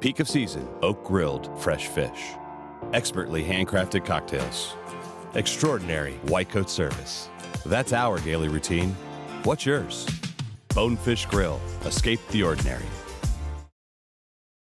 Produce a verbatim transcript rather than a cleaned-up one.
Peak of season, oak grilled, fresh fish. Expertly handcrafted cocktails. Extraordinary white coat service. That's our daily routine. What's yours? Bonefish Grill. Escape the ordinary.